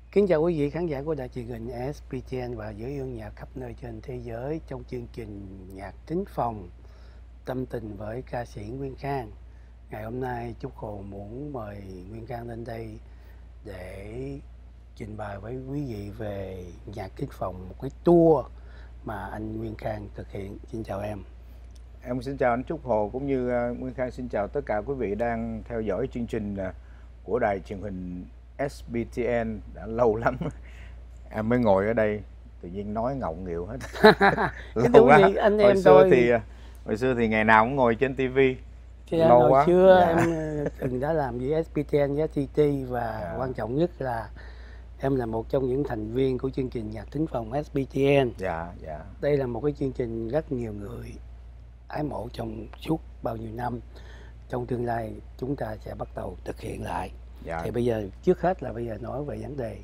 Kính chào quý vị khán giả của đài truyền hình SBTN và giới yêu nhạc khắp nơi trên thế giới trong chương trình Nhạc Thính Phòng tâm tình với ca sĩ Nguyên Khang. Ngày hôm nay Trúc Hồ muốn mời Nguyên Khang lên đây để trình bày với quý vị về Nhạc Thính Phòng, một cái tour mà anh Nguyên Khang thực hiện. Xin chào em. Em xin chào anh Trúc Hồ cũng như Nguyên Khang, xin chào tất cả quý vị đang theo dõi chương trình của đài truyền hình SBTN. Đã lâu lắm em mới ngồi ở đây, tự nhiên nói ngọng nghịu hết. Lâu quá. Anh em Hồi xưa thì ngày nào cũng ngồi trên tivi. Lâu quá. Hồi xưa em từng đã làm với SBTN, với TT và quan trọng nhất là em là một trong những thành viên của chương trình Nhạc Thính Phòng SBTN. Đây là một cái chương trình rất nhiều người ái mộ trong suốt bao nhiêu năm. Trong tương lai chúng ta sẽ bắt đầu thực hiện lại. Thì bây giờ trước hết là bây giờ nói về vấn đề,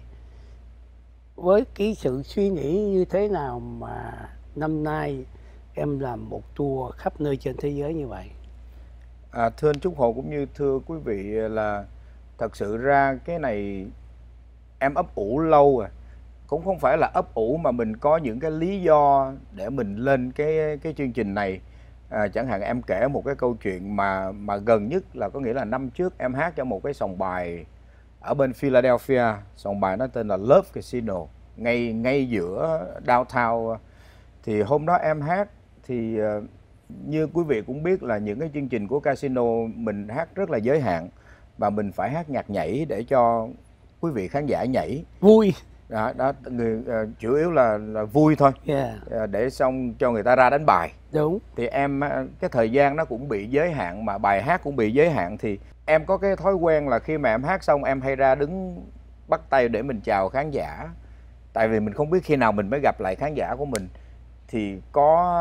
với cái sự suy nghĩ như thế nào mà năm nay em làm một tour khắp nơi trên thế giới như vậy? Thưa anh Trúc Hồ cũng như thưa quý vị, là thật sự ra cái này em ấp ủ lâu rồi. Cũng không phải là ấp ủ mà mình có những cái lý do để mình lên cái chương trình này. Chẳng hạn em kể một cái câu chuyện mà gần nhất là có nghĩa là năm trước em hát cho một cái sòng bài ở bên Philadelphia. Sòng bài nó tên là Love Casino, ngay giữa downtown. Thì hôm đó em hát thì như quý vị cũng biết là những cái chương trình của casino mình hát rất là giới hạn, và mình phải hát nhạc nhảy để cho quý vị khán giả nhảy vui. Đó chủ yếu là vui thôi. Để xong cho người ta ra đánh bài. Đúng. Thì em cái thời gian nó cũng bị giới hạn, mà bài hát cũng bị giới hạn. Thì em có cái thói quen là khi mà em hát xong em hay ra đứng bắt tay để mình chào khán giả. Tại vì mình không biết khi nào mình mới gặp lại khán giả của mình. Thì có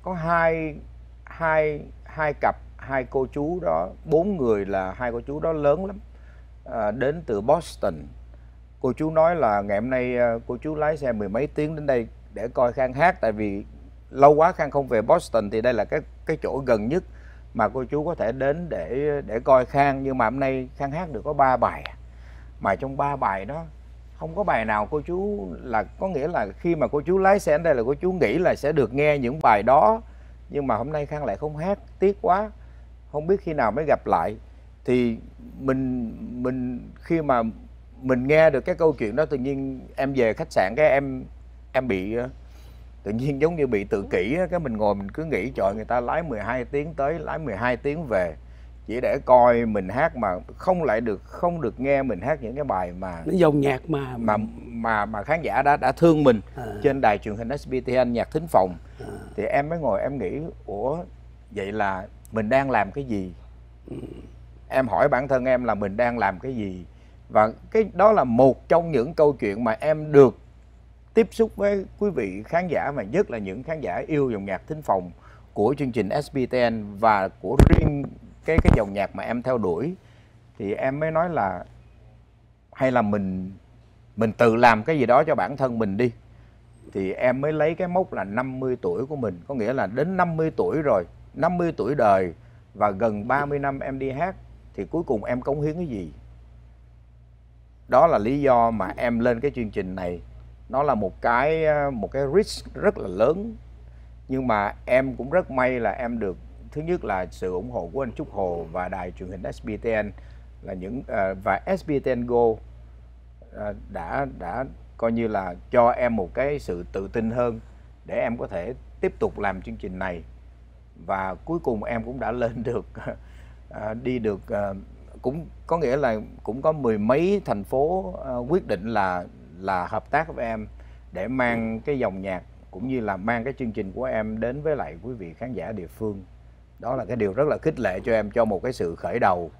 hai cặp, hai cô chú đó, 4 người, là hai cô chú đó lớn lắm, đến từ Boston. Cô chú nói là ngày hôm nay cô chú lái xe 10 mấy tiếng đến đây để coi Khang hát. Tại vì lâu quá Khang không về Boston, thì đây là cái chỗ gần nhất mà cô chú có thể đến để coi Khang. Nhưng mà hôm nay Khang hát được có 3 bài, mà trong 3 bài đó không có bài nào cô chú là, có nghĩa là khi mà cô chú lái xe đến đây là cô chú nghĩ là sẽ được nghe những bài đó. Nhưng mà hôm nay Khang lại không hát, tiếc quá. Không biết khi nào mới gặp lại. Thì mình khi mà mình nghe được cái câu chuyện đó, tự nhiên em về khách sạn cái em bị tự nhiên giống như bị tự kỷ á. Cái mình ngồi mình cứ nghĩ trời, người ta lái 12 tiếng tới, lái 12 tiếng về chỉ để coi mình hát, mà không được nghe mình hát những cái bài mà dòng nhạc mà khán giả đã thương mình trên đài truyền hình SBTN Nhạc Thính Phòng. Thì em mới ngồi em nghĩ, ủa vậy là mình đang làm cái gì? Em hỏi bản thân em là mình đang làm cái gì? Và cái đó là một trong những câu chuyện mà em được tiếp xúc với quý vị khán giả, mà nhất là những khán giả yêu dòng nhạc thính phòng của chương trình SBTN và của riêng cái dòng nhạc mà em theo đuổi. Thì em mới nói là hay là mình tự làm cái gì đó cho bản thân mình đi. Thì em mới lấy cái mốc là 50 tuổi của mình, có nghĩa là đến 50 tuổi rồi, 50 tuổi đời và gần 30 năm em đi hát, thì cuối cùng em cống hiến cái gì? Đó là lý do mà em lên cái chương trình này. Nó là một cái risk rất là lớn. Nhưng mà em cũng rất may là em được, thứ nhất là sự ủng hộ của anh Trúc Hồ và đài truyền hình SBTN là và SBTN Go đã coi như là cho em một cái sự tự tin hơn để em có thể tiếp tục làm chương trình này. Và cuối cùng em cũng đã lên được đi được, cũng có nghĩa là cũng có 10 mấy thành phố quyết định là hợp tác với em để mang cái dòng nhạc cũng như là mang cái chương trình của em đến với lại quý vị khán giả địa phương. Đó là cái điều rất là khích lệ cho em, cho một cái sự khởi đầu.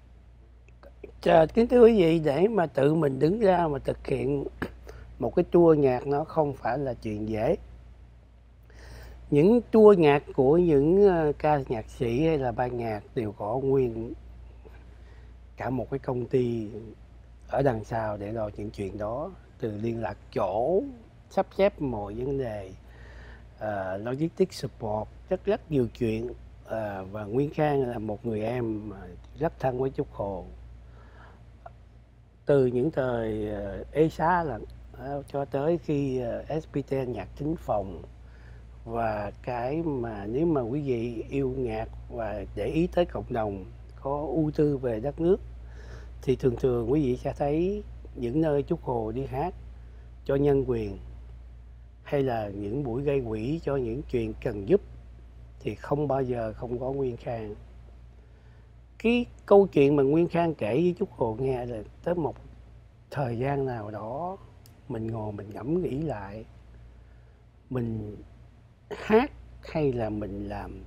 Kính thưa quý vị, để mà tự mình đứng ra mà thực hiện một cái tour nhạc nó không phải là chuyện dễ. Những tour nhạc của những ca nhạc sĩ hay là ban nhạc đều có nguyên cả một cái công ty ở đằng sau để lo những chuyện đó, từ liên lạc chỗ, sắp xếp mọi vấn đề, logistics support, rất nhiều chuyện. Và Nguyên Khang là một người em rất thân với Trúc Hồ. từ những thời ê xá là cho tới khi SPTN nhạc thính phòng. Và cái mà nếu mà quý vị yêu nhạc và để ý tới cộng đồng có ưu tư về đất nước thì thường thường quý vị sẽ thấy những nơi Trúc Hồ đi hát cho nhân quyền hay là những buổi gây quỹ cho những chuyện cần giúp thì không bao giờ không có Nguyên Khang. Cái câu chuyện mà Nguyên Khang kể với Trúc Hồ nghe là tới một thời gian nào đó mình ngồi mình ngẫm nghĩ lại, mình hát hay là mình làm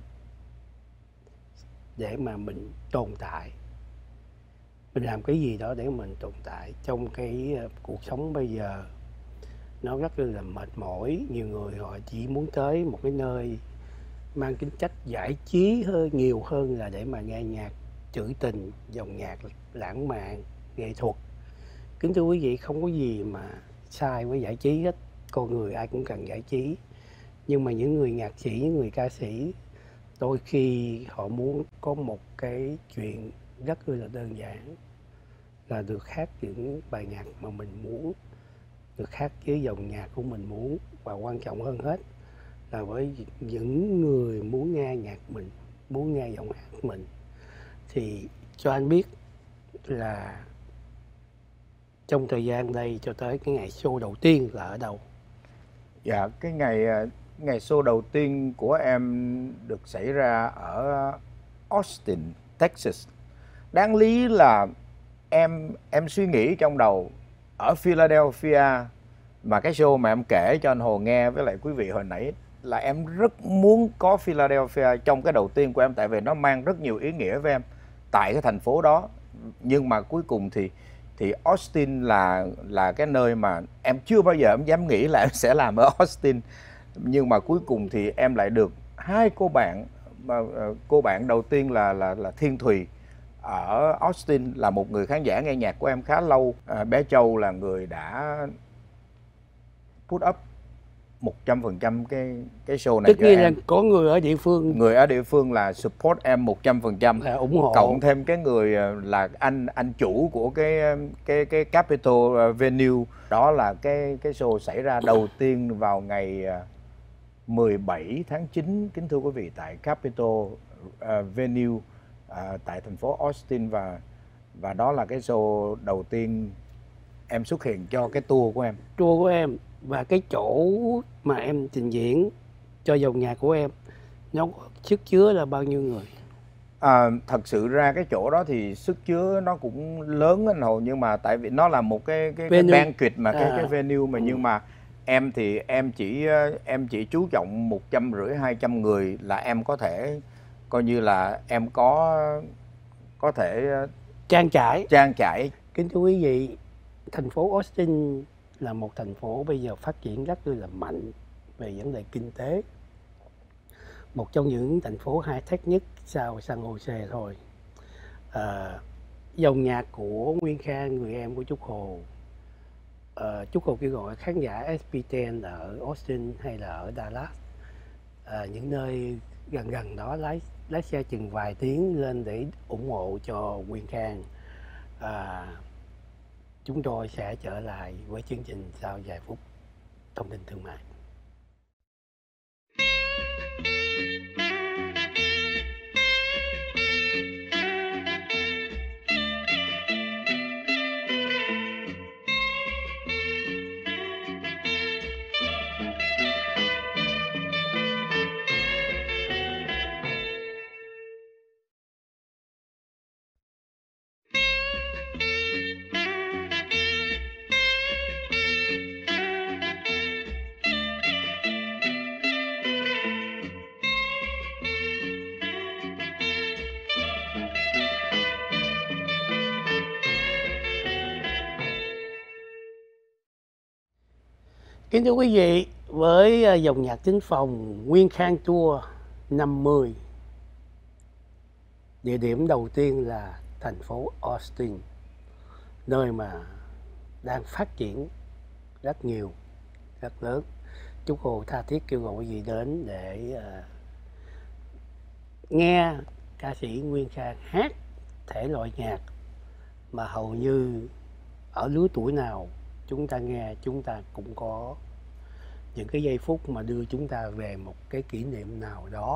để mà mình tồn tại, mình làm cái gì đó để mình tồn tại trong cái cuộc sống bây giờ nó rất là mệt mỏi. Nhiều người họ chỉ muốn tới một cái nơi mang tính chất giải trí nhiều hơn là để mà nghe nhạc trữ tình, dòng nhạc lãng mạn, nghệ thuật. Kính thưa quý vị, không có gì mà sai với giải trí hết, con người ai cũng cần giải trí. Nhưng mà những người nhạc sĩ, những người ca sĩ đôi khi họ muốn có một cái chuyện rất là đơn giản là được hát những bài nhạc mà mình muốn, được hát với dòng nhạc của mình muốn, và quan trọng hơn hết là với những người muốn nghe nhạc mình, muốn nghe giọng hát mình. Thì cho anh biết là trong thời gian đây cho tới cái ngày show đầu tiên là ở đâu? Dạ, cái ngày show đầu tiên của em được xảy ra ở Austin, Texas. Đáng lý là em suy nghĩ trong đầu ở Philadelphia, mà cái show mà em kể cho anh Hồ nghe với lại quý vị hồi nãy là em rất muốn có Philadelphia trong cái đầu tiên của em, tại vì nó mang rất nhiều ý nghĩa với em tại cái thành phố đó. Nhưng mà cuối cùng thì Austin là cái nơi mà em chưa bao giờ em dám nghĩ là em sẽ làm ở Austin. Nhưng mà cuối cùng thì em lại được hai cô bạn, mà cô bạn đầu tiên là Thiên Thùy ở Austin, là một người khán giả nghe nhạc của em khá lâu. Bé Châu là người đã put up 100% cái show này. Tất nhiên là có người ở địa phương. Người ở địa phương là support em 100%, là ủng hộ. Cộng thêm cái người là anh chủ của cái Capitol Venue. Đó là cái show xảy ra đầu tiên vào ngày 17 tháng 9, kính thưa quý vị, tại Capitol Venue tại thành phố Austin. Và đó là cái show đầu tiên em xuất hiện cho cái tour của em. Tour của em. Và cái chỗ mà em trình diễn cho dòng nhạc của em, nó có sức chứa là bao nhiêu người? Thật sự ra cái chỗ đó thì sức chứa nó cũng lớn anh Hồ, nhưng mà tại vì nó là một cái banquet mà cái venue mà nhưng mà em thì em chỉ chú trọng 150-200 người là em có thể coi như là em có thể trang trải. Kính thưa quý vị, thành phố Austin là một thành phố bây giờ phát triển rất là mạnh về vấn đề kinh tế. Một trong những thành phố high-tech nhất sau San Jose thôi. Dòng nhạc của Nguyên Khang, người em của Trúc Hồ, Trúc Hồ kêu gọi khán giả SPTN ở Austin hay là ở Dallas, những nơi gần đó, lái xe chừng vài tiếng lên để ủng hộ cho Nguyên Khang. Chúng tôi sẽ trở lại với chương trình sau vài phút thông tin thương mại. Kính thưa quý vị, với dòng nhạc thính phòng Nguyên Khang Tour 50, địa điểm đầu tiên là thành phố Austin, nơi mà đang phát triển rất nhiều, rất lớn. Trúc Hồ tha thiết kêu gọi quý vị đến để nghe ca sĩ Nguyên Khang hát thể loại nhạc mà hầu như ở lứa tuổi nào chúng ta nghe, chúng ta cũng có những cái giây phút mà đưa chúng ta về một cái kỷ niệm nào đó.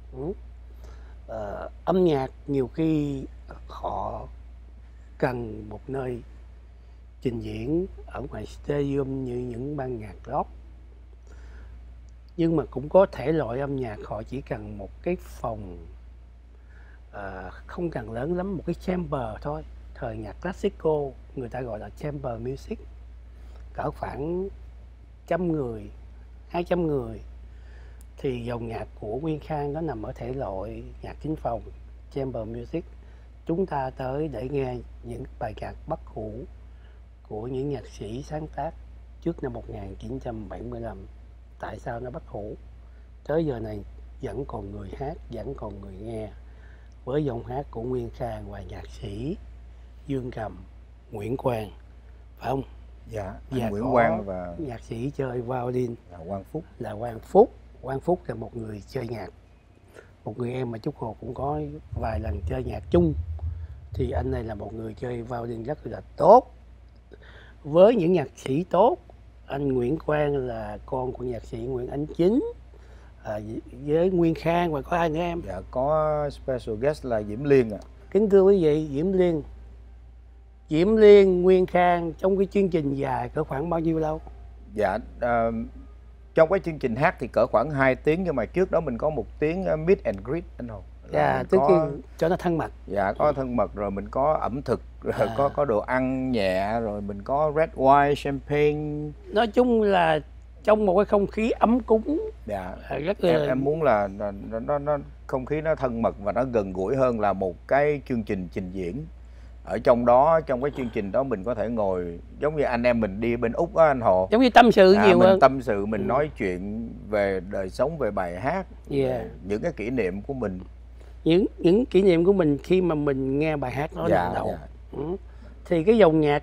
Âm nhạc nhiều khi họ cần một nơi trình diễn ở ngoài stadium như những ban nhạc rock, nhưng mà cũng có thể loại âm nhạc họ chỉ cần một cái phòng không cần lớn lắm, một cái chamber thôi. Thời nhạc classical người ta gọi là chamber music, cỡ khoảng 100 người, 200 người. Thì dòng nhạc của Nguyên Khang nó nằm ở thể loại nhạc thính phòng, chamber music. Chúng ta tới để nghe những bài nhạc bất hủ của những nhạc sĩ sáng tác trước năm 1975. Tại sao nó bất hủ? Tới giờ này vẫn còn người hát, vẫn còn người nghe với giọng hát của Nguyên Khang và nhạc sĩ Dương Cầm, Nguyễn Quang, phải không? Dạ, Nguyễn Quang và nhạc sĩ chơi violin là Quang Phúc. Quang Phúc là một người chơi nhạc, một người em mà Trúc Hồ cũng có vài lần chơi nhạc chung. Thì anh này là một người chơi violin rất là tốt. Với những nhạc sĩ tốt, anh Nguyễn Quang là con của nhạc sĩ Nguyễn Ánh Chính, với Nguyên Khang, và có ai nữa em? Dạ, có special guest là Diễm Liên ạ. Kính thưa quý vị, Diễm Liên, Nguyên Khang trong cái chương trình dài cỡ khoảng bao nhiêu lâu? Dạ, trong cái chương trình hát thì cỡ khoảng 2 tiếng, nhưng mà trước đó mình có một tiếng meet and greet anh Hồ. Dạ, tức cho nó thân mật. Dạ, có thân mật, rồi mình có ẩm thực, rồi có đồ ăn nhẹ, rồi mình có red wine, champagne. Nói chung là trong một cái không khí ấm cúng. Dạ, rất là... em muốn là nó không khí nó thân mật và nó gần gũi hơn là một cái chương trình trình diễn. Ở trong đó, trong cái chương trình đó mình có thể ngồi giống như anh em mình đi bên Úc á anh Hồ, giống như tâm sự nhiều mình hơn. Tâm sự, mình nói chuyện về đời sống, về bài hát, những cái kỷ niệm của mình, những kỷ niệm của mình khi mà mình nghe bài hát đó lần đầu. Thì cái dòng nhạc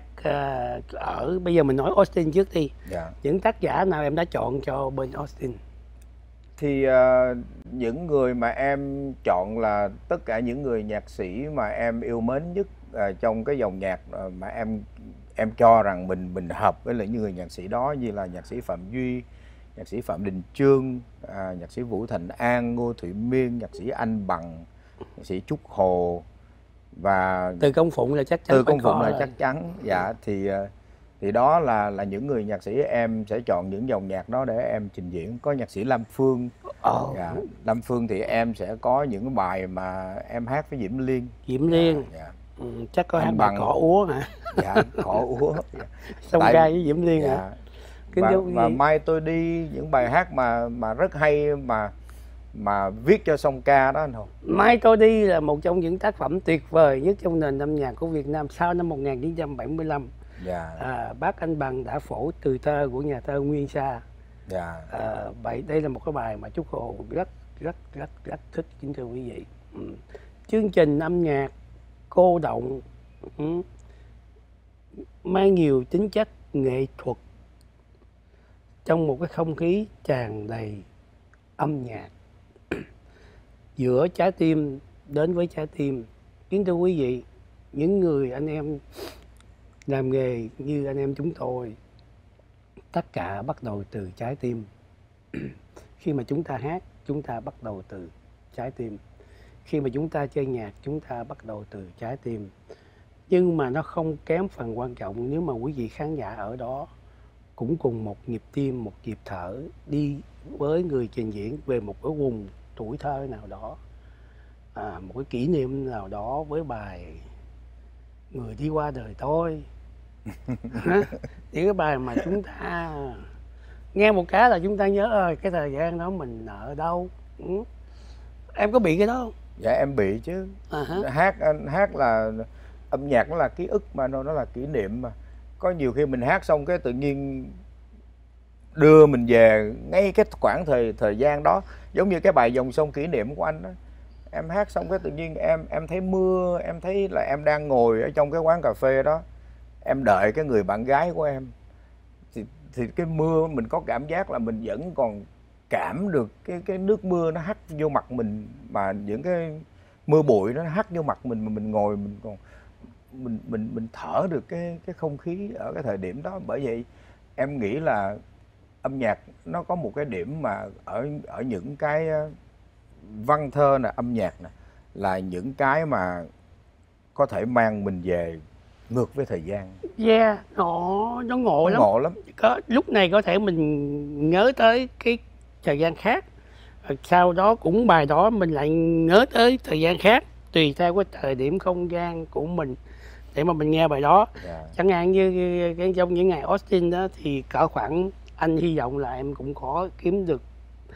ở bây giờ mình nói Austin trước đi. Những tác giả nào em đã chọn cho bên Austin? Thì những người mà em chọn là tất cả những người nhạc sĩ mà em yêu mến nhất trong cái dòng nhạc mà em cho rằng mình hợp với lại những người nhạc sĩ đó, như là nhạc sĩ Phạm Duy, nhạc sĩ Phạm Đình Chương, nhạc sĩ Vũ Thành An, Ngô Thụy Miên, nhạc sĩ Anh Bằng, nhạc sĩ Trúc Hồ và Từ Công Phụng là chắc chắn. Từ Công Phụng là chắc chắn. Dạ, thì đó là những người nhạc sĩ em sẽ chọn những dòng nhạc đó để em trình diễn. Có nhạc sĩ Lam Phương. Dạ, Lam Phương thì em sẽ có những bài mà em hát với Diễm Liên. Chắc có hát bài Cỏ Úa hả? Dạ, Cỏ Úa. Song ca với Diễm Liên hả? Và Mai Tôi Đi, những bài hát mà rất hay mà viết cho song ca đó anh Hùng. Mai Tôi Đi là một trong những tác phẩm tuyệt vời nhất trong nền âm nhạc của Việt Nam sau năm 1975. Bác Anh Bằng đã phổ từ thơ của nhà thơ Nguyên Sa. Đây là một cái bài mà Trúc Hồ rất thích, kính thưa quý vị. Chương trình âm nhạc cô động, mang nhiều tính chất nghệ thuật trong một cái không khí tràn đầy âm nhạc giữa trái tim đến với trái tim. Kính thưa quý vị, những người anh em làm nghề như anh em chúng tôi, tất cả bắt đầu từ trái tim. Khi mà chúng ta hát, chúng ta bắt đầu từ trái tim. Khi mà chúng ta chơi nhạc, chúng ta bắt đầu từ trái tim. Nhưng mà nó không kém phần quan trọng nếu mà quý vị khán giả ở đó cũng cùng một nhịp tim, một nhịp thở đi với người trình diễn về một cái vùng tuổi thơ nào đó, một cái kỷ niệm nào đó với bài Người Đi Qua Đời Tôi. Những cái bài mà chúng ta nghe một cái là chúng ta nhớ ơi cái thời gian đó mình ở đâu. Em có bị cái đó không? Dạ em bị chứ. Hát là âm nhạc, nó là ký ức mà, nó là kỷ niệm mà. Có nhiều khi mình hát xong cái tự nhiên đưa mình về ngay cái khoảng thời gian đó. Giống như cái bài Dòng Sông Kỷ Niệm của anh đó, em hát xong cái tự nhiên em thấy mưa, em thấy là em đang ngồi ở trong cái quán cà phê đó, em đợi cái người bạn gái của em, thì cái mưa mình có cảm giác là mình vẫn còn cảm được cái nước mưa nó hắt vô mặt mình, mà những cái mưa bụi nó hắt vô mặt mình, mà mình ngồi mình còn mình thở được cái không khí ở cái thời điểm đó. Bởi vậy em nghĩ là âm nhạc nó có một cái điểm mà ở những cái văn thơ nè, âm nhạc nè, là những cái mà có thể mang mình về ngược với thời gian. Yeah, nó ngộ lắm. Ngộ lắm. Có lúc này có thể mình nhớ tới cái thời gian khác, sau đó cũng bài đó mình lại nhớ tới thời gian khác, tùy theo cái thời điểm không gian của mình để mà mình nghe bài đó. Chẳng hạn như trong những ngày Austin đó thì cỡ khoảng, anh hy vọng là em cũng có kiếm được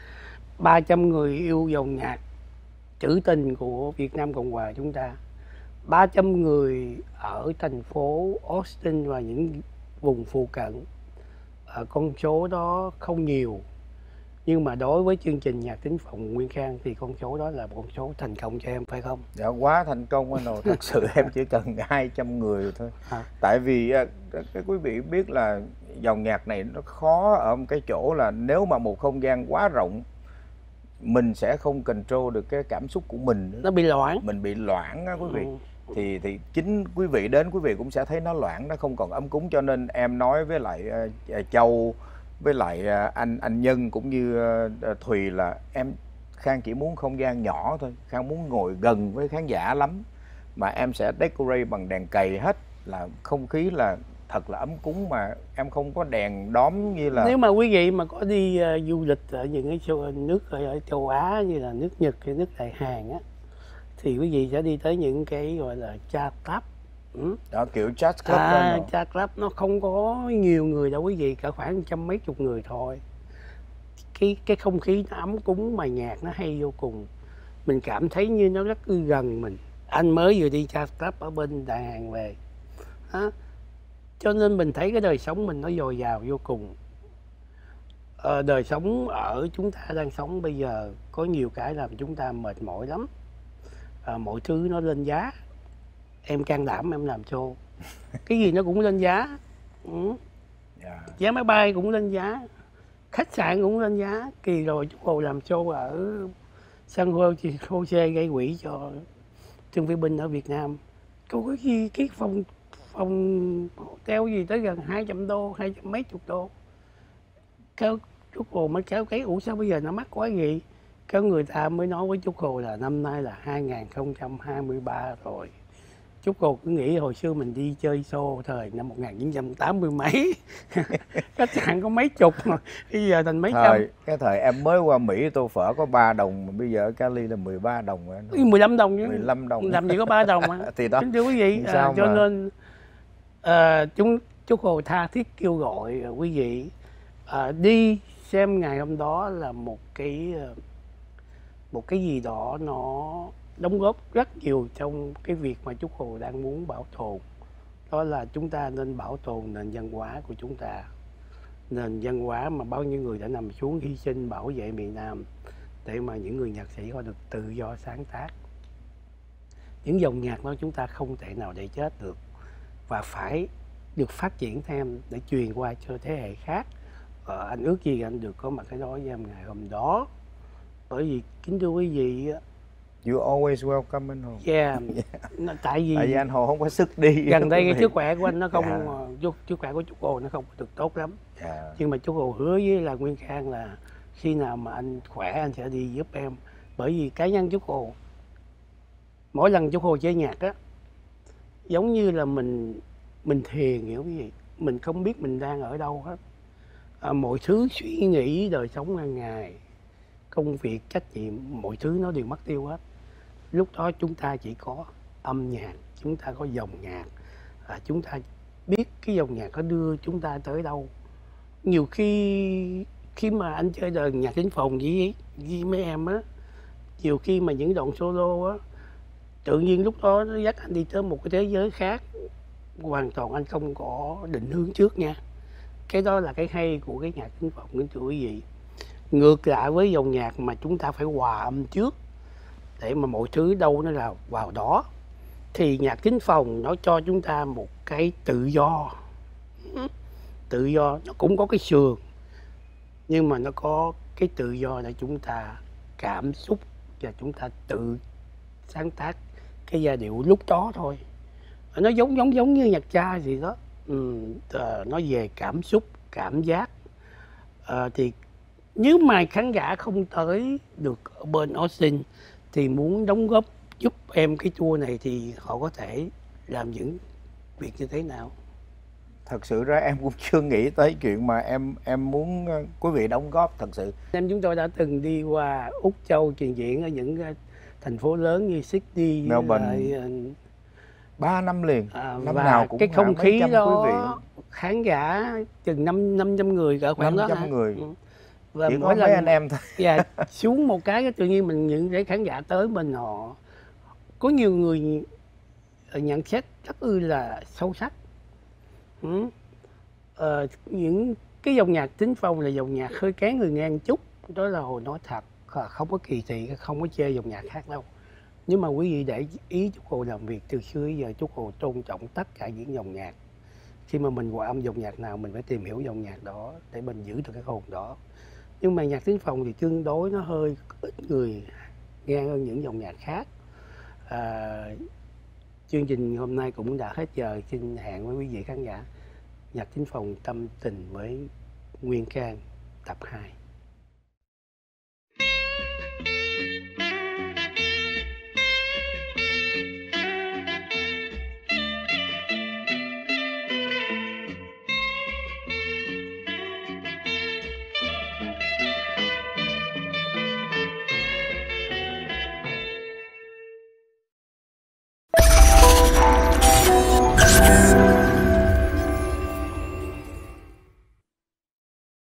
300 người yêu dòng nhạc trữ tình của Việt Nam Cộng Hòa chúng ta. 300 người ở thành phố Austin và những vùng phụ cận. Con số đó không nhiều, nhưng mà đối với chương trình Nhạc Thính Phòng Nguyên Khang thì con số đó là một con số thành công cho em, phải không? Dạ, quá thành công anh ơi. Thật sự em chỉ cần 200 người thôi. Tại vì cái quý vị biết là dòng nhạc này nó khó ở một cái chỗ là nếu mà một không gian quá rộng, mình sẽ không control được cái cảm xúc của mình nữa. Nó bị loãng. Mình bị loãng á quý vị. Thì chính quý vị đến, quý vị cũng sẽ thấy nó loãng, nó không còn ấm cúng. Cho nên em nói với lại Châu, với lại anh Nhân cũng như Thùy là Khang chỉ muốn không gian nhỏ thôi. Khang muốn ngồi gần với khán giả lắm, mà em sẽ decorate bằng đèn cầy hết, là không khí là thật là ấm cúng, mà em không có đèn đóm như là... Nếu mà quý vị mà có đi du lịch ở những cái nước ở châu Á như là nước Nhật hay nước Đại Hàn á, thì quý vị sẽ đi tới những cái gọi là jazz club. Đó, kiểu jazz club. Jazz club nó không có nhiều người đâu quý vị, cả khoảng trăm mấy chục người thôi. Cái không khí nó ấm cúng mà nhạc nó hay vô cùng. Mình cảm thấy như nó rất gần mình. Anh mới vừa đi jazz club ở bên Đại Hàn về. Cho nên mình thấy cái đời sống mình nó dồi dào vô cùng. Đời sống ở chúng ta đang sống bây giờ có nhiều cái làm chúng ta mệt mỏi lắm. Mọi thứ nó lên giá. Em can đảm em làm show, cái gì nó cũng lên giá. Vé máy bay cũng lên giá, khách sạn cũng lên giá. Kỳ rồi chú Hồ làm show ở San Jose gây quỹ cho thương phế binh ở Việt Nam. Có cái phòng hotel gì tới gần 200 đô, 200 mấy chục đô. Kéo chú Hồ mới kéo cái sao bây giờ nó mắc quá vậy? Cái người ta mới nói với chú Hồ là năm nay là 2023 rồi. Chú Hồ cứ nghĩ hồi xưa mình đi chơi show thời năm 1980 mấy. Khách sạn có mấy chục mà bây giờ thành mấy trăm. Cái thời em mới qua Mỹ tô phở có 3 đồng mà bây giờ ở Cali là 13 đồng rồi. 15 đồng chứ. 15 đồng. Làm gì có 3 đồng mà. Thì đó. Kính thưa quý vị, cho nên chú Hồ tha thiết kêu gọi quý vị đi xem ngày hôm đó là một cái gì đó nó đóng góp rất nhiều trong cái việc mà chú Hồ đang muốn bảo tồn. Đó là chúng ta nên bảo tồn nền văn hóa của chúng ta. Nền văn hóa mà bao nhiêu người đã nằm xuống hy sinh bảo vệ miền Nam để mà những người nhạc sĩ họ được tự do sáng tác. Những dòng nhạc đó chúng ta không thể nào để chết được, và phải được phát triển thêm để truyền qua cho thế hệ khác. Anh ước gì anh được có mặt cái đó với em ngày hôm đó. Bởi vì kính thưa quý vị, You always welcome anh Hồ. Yeah. Tại vì anh Hồ không có sức đi. Gần đây cái sức khỏe của anh nó không, sức khỏe của chú Hồ nó không được tốt lắm. Nhưng mà chú Hồ hứa với là Nguyên Khang là khi nào mà anh khỏe anh sẽ đi giúp em. Bởi vì cá nhân chú Hồ, mỗi lần chú Hồ chơi nhạc á, giống như là mình thiền, hiểu cái gì? Mình không biết mình đang ở đâu hết. Mọi thứ suy nghĩ đời sống hàng ngày, công việc, trách nhiệm, mọi thứ nó đều mất tiêu hết. Lúc đó chúng ta chỉ có âm nhạc, chúng ta có dòng nhạc, chúng ta biết cái dòng nhạc có đưa chúng ta tới đâu. Nhiều khi mà anh chơi đời nhạc thính phòng với mấy em á, nhiều khi mà những đoạn solo á, tự nhiên lúc đó nó dắt anh đi tới một cái thế giới khác, hoàn toàn anh không có định hướng trước nha. Cái đó là cái hay của cái nhạc thính phòng, kính thưa quý vị. Ngược lại với dòng nhạc mà chúng ta phải hòa âm trước để mà mọi thứ đâu nó là vào đó, thì nhạc thính phòng nó cho chúng ta một cái tự do. Tự do nó cũng có cái sườn, nhưng mà nó có cái tự do để chúng ta cảm xúc và chúng ta tự sáng tác cái giai điệu lúc đó thôi. nó giống như nhạc cha gì đó. Nó về cảm xúc, cảm giác. Thì nếu mà khán giả không tới được ở bên Austin thì muốn đóng góp giúp em cái tour này thì họ có thể làm những việc như thế nào? Thật sự ra em cũng chưa nghĩ tới chuyện mà em muốn quý vị đóng góp thật sự. Chúng tôi đã từng đi qua Úc Châu trình diễn ở những thành phố lớn như Sydney, Melbourne, 3 năm liền, năm và nào cũng cái không khí đó quý vị. khán giả chừng 500 người cỡ khoảng 500 đó người. Và chỉ mỗi có mấy anh em thôi. Và xuống một cái tự nhiên mình những cái khán giả tới mình, họ có nhiều người nhận xét rất là sâu sắc. Những cái dòng nhạc Thính Phong là dòng nhạc hơi kén người nghe một chút, đó là Hồ nói thật, không có kỳ thị, không có chê dòng nhạc khác đâu. Nhưng mà quý vị để ý Trúc Hồ làm việc từ xưa đến giờ, Trúc Hồ tôn trọng tất cả những dòng nhạc. Khi mà mình hòa âm dòng nhạc nào mình phải tìm hiểu dòng nhạc đó để mình giữ được cái hồn đó. Nhưng mà nhạc Thính Phong thì tương đối nó hơi ít người nghe hơn những dòng nhạc khác. Chương trình hôm nay cũng đã hết giờ, xin hẹn với quý vị khán giả Nhạc Thính Phong tâm tình với Nguyên Khang tập 2.